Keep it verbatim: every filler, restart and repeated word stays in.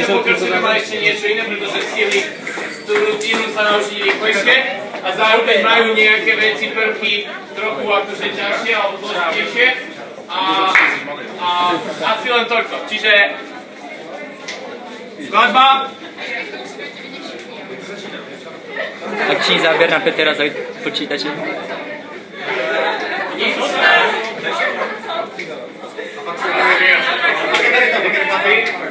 pokračujeme mať ešte niečo iné, pretože sily tú rutínu sa naučí rýchlejšie a zároveň majú nejaké veci, prvky trochu akože ťažšie alebo zložitejšie a, a asi len toľko. Čiže skladba. Akční záběr na Petra za počítače. Nic.